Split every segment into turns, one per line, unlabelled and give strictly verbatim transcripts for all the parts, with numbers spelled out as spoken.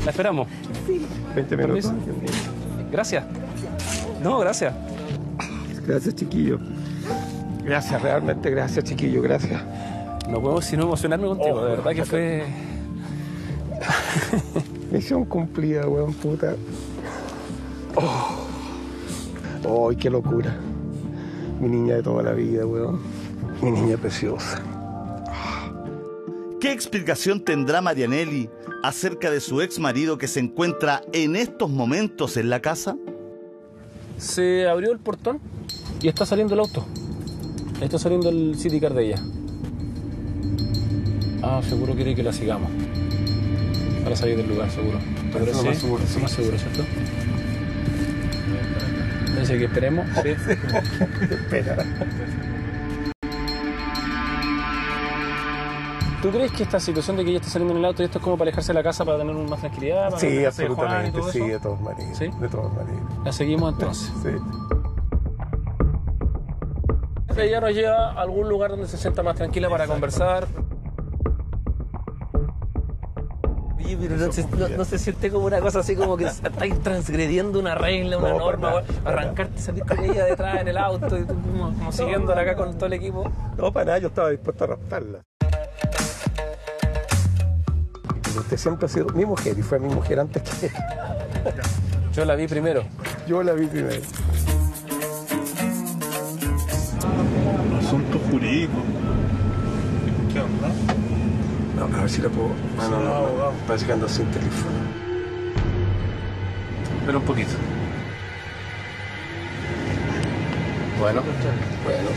¿La esperamos?
Sí. veinte minutos.
Gracias. No, gracias.
Gracias, chiquillo. Gracias, realmente gracias, chiquillo, gracias.
No puedo sino emocionarme contigo, oh, de verdad que fue...
Misión cumplida, weón, puta. Oh. Oh, qué locura. Mi niña de toda la vida, weón. Mi niña preciosa.
¿Qué explicación tendrá Marianelli acerca de su ex marido que se encuentra en estos momentos en la casa?
Se abrió el portón y está saliendo el auto. Está saliendo el City Car de ella. Ah, seguro quiere que la sigamos. Para salir del lugar, seguro.
Pero sí, más seguro, sí.
Más seguro, ¿cierto? Dice que esperemos. Sí.
Espera.
¿Tú crees que esta situación de que ella está saliendo en el auto y esto es como para alejarse de la casa para tener más tranquilidad? Para
sí, absolutamente,
de
sí, de todas maneras.
¿Sí?
De todas maneras.
La seguimos entonces.
Sí.
Ella nos lleva a algún lugar donde se sienta más tranquila para conversar. Oye, pero no se, no, no se siente como una cosa así como que estáis transgrediendo una regla, una no, norma, nada, arrancarte y salir con ella detrás en el auto y tú como, como siguiéndola acá con todo el equipo.
No, para nada, yo estaba dispuesto a raptarla. Usted siempre ha sido mi mujer y fue mi mujer antes que ella.
Yo la vi primero.
Yo la vi primero.
Asuntos jurídicos. ¿Qué onda?
No, a ver si la puedo. Ah, no, no, no. Parece que ando sin teléfono.
Pero un poquito. Bueno.
Bueno.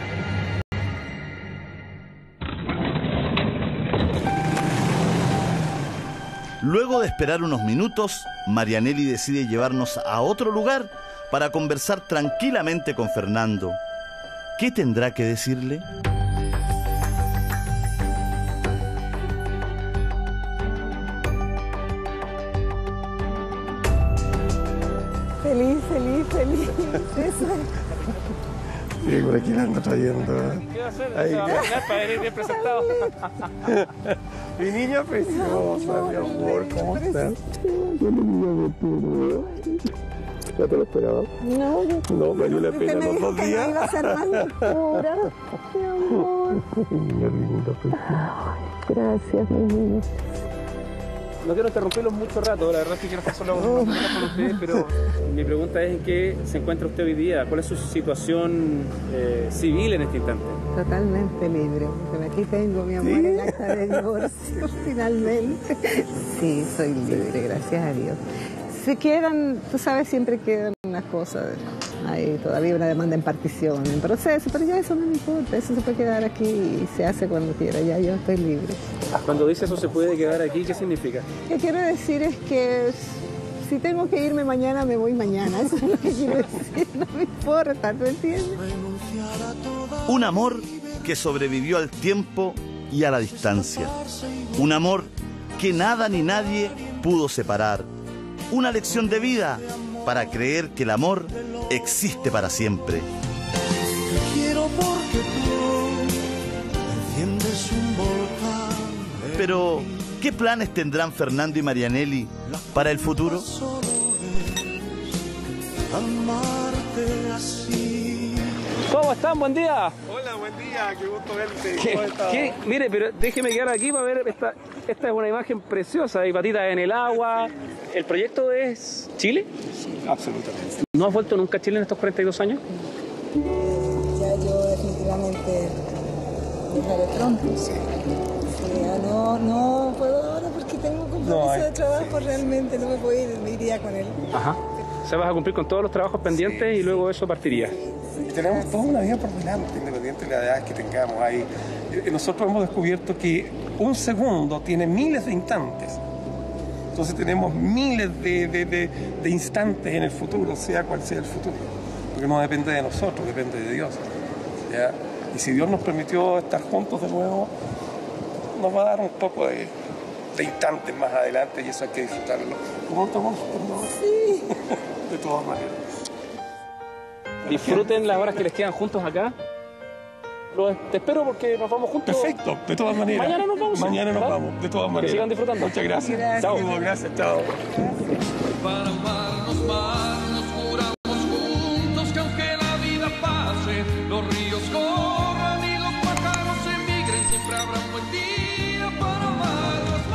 Luego de esperar unos minutos, Marianelli decide llevarnos a otro lugar para conversar tranquilamente con Fernando. ¿Qué tendrá que decirle?
Feliz, feliz, feliz.
Sí, por aquí la ando trayendo.
¿Qué va a hacer? Ahí. Se va a bañar para venir bien presentado.
Mi niña preciosa, mi amor, ¿cómo estás? ¿Ya te lo esperaba?
No,
no, me dio la pena los dos días.
Me iba a hacer mal lectura, mi amor.
Mi niña linda, preciosa.
Gracias, mi niña.
No quiero interrumpirlos mucho rato, la verdad es que quiero estar solo con ustedes, pero mi pregunta es en qué se encuentra usted hoy día, cuál es su situación eh, civil en este instante.
Totalmente libre, porque aquí tengo, mi amor, ¿sí? El acta de divorcio, finalmente. Sí, soy libre, gracias a Dios. Si quedan, tú sabes, siempre quedan unas cosas, hay todavía una demanda en partición, en proceso, pero ya eso no me importa, eso se puede quedar aquí y se hace cuando quiera, ya yo estoy libre.
Cuando dice eso se puede quedar aquí, ¿qué significa?
Lo que quiero decir es que si tengo que irme mañana, me voy mañana, eso es lo que quiero decir, no me importa, ¿tú entiendes?
Un amor que sobrevivió al tiempo y a la distancia. Un amor que nada ni nadie pudo separar. Una lección de vida para creer que el amor existe para siempre. Pero, ¿qué planes tendrán Fernando y Marianelli para el futuro?
¿Cómo están? Buen día.
Hola, buen día, qué gusto verte.
¿Qué, ¿Qué? Mire, pero déjeme quedar aquí para ver, esta, esta es una imagen preciosa, hay patitas en el agua. ¿El proyecto es Chile?
Sí, absolutamente.
¿No has vuelto nunca a Chile en estos cuarenta y dos años?
Ya yo definitivamente dejaré pronto.
Sí.
Sí, ya no, no puedo ahora porque tengo compromiso no, hay, de trabajo, sí, realmente no me puedo ir, me iría con él.
Ajá. O sea, vas a cumplir con todos los trabajos pendientes, sí, y luego eso partiría.
Y tenemos toda una vida por delante, independiente de la edad que tengamos ahí. Nosotros hemos descubierto que un segundo tiene miles de instantes. Entonces tenemos miles de, de, de, de instantes en el futuro, sea cual sea el futuro. Porque no depende de nosotros, depende de Dios. ¿Ya? Y si Dios nos permitió estar juntos de nuevo, nos va a dar un poco de, de instantes más adelante y eso hay que disfrutarlo. ¿Cómo estamos?
Sí.
De todas maneras.
Disfruten las horas que les quedan juntos acá. Lo, te espero porque nos vamos juntos.
Perfecto, de todas maneras.
Mañana nos vamos.
Mañana nos
¿verdad?
vamos, de todas
Que
maneras.
sigan disfrutando.
Muchas gracias.
Gracias.
Chao. Gracias, chao.
Para amarnos más nos juramos juntos que aunque la vida pase, los ríos corran y los pájaros emigren, siempre habrá un buen día para amarnos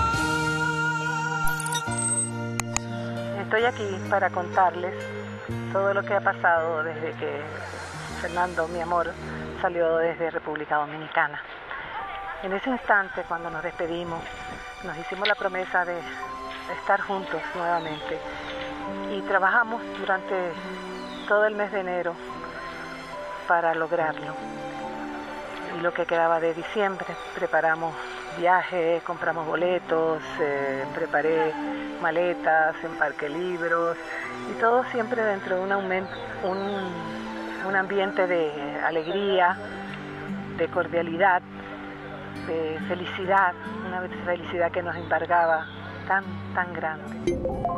más.
Estoy aquí para contarles todo lo que ha pasado desde que Fernando, mi amor, salió desde República Dominicana. En ese instante, cuando nos despedimos, nos hicimos la promesa de estar juntos nuevamente y trabajamos durante todo el mes de enero para lograrlo. Y lo que quedaba de diciembre, preparamos viajes, compramos boletos, eh, preparé maletas, embarqué libros y todo siempre dentro de un, aumento, un, un ambiente de alegría, de cordialidad, de felicidad, una felicidad que nos embargaba tan, tan grande.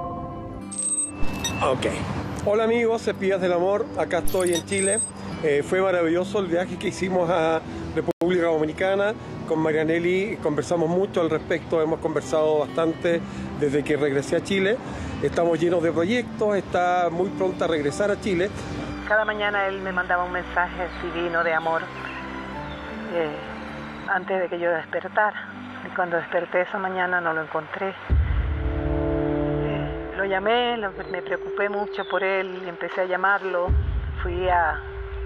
Ok. Hola amigos, Espías del Amor, acá estoy en Chile. Eh, fue maravilloso el viaje que hicimos a República Dominicana. Con Marianelli conversamos mucho al respecto, hemos conversado bastante desde que regresé a Chile. Estamos llenos de proyectos, está muy pronta a regresar a Chile.
Cada mañana él me mandaba un mensaje divino de amor eh, antes de que yo despertara. Y cuando desperté esa mañana no lo encontré. Eh, lo llamé, lo, me preocupé mucho por él y empecé a llamarlo. Fui a...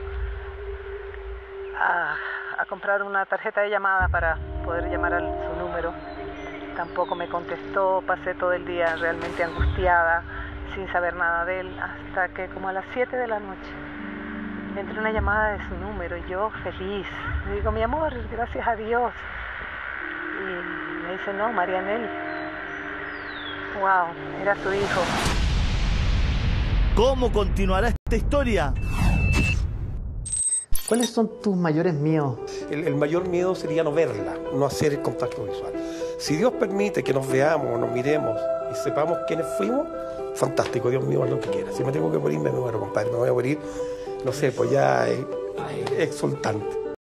A, a comprar una tarjeta de llamada para poder llamar a su número. Tampoco me contestó, pasé todo el día realmente angustiada, sin saber nada de él, hasta que como a las siete de la noche me entró una llamada de su número y yo feliz. Le digo, mi amor, gracias a Dios. Y me dice, no, Marianelli. Wow, era su hijo.
¿Cómo continuará esta historia?
¿Cuáles son tus mayores miedos?
El, el mayor miedo sería no verla, no hacer el contacto visual. Si Dios permite que nos veamos, nos miremos y sepamos quiénes fuimos, fantástico, Dios mío, haz lo que quiera. Si me tengo que morir, me muero, compadre. Me voy a morir, no sé, pues ya es, es exultante.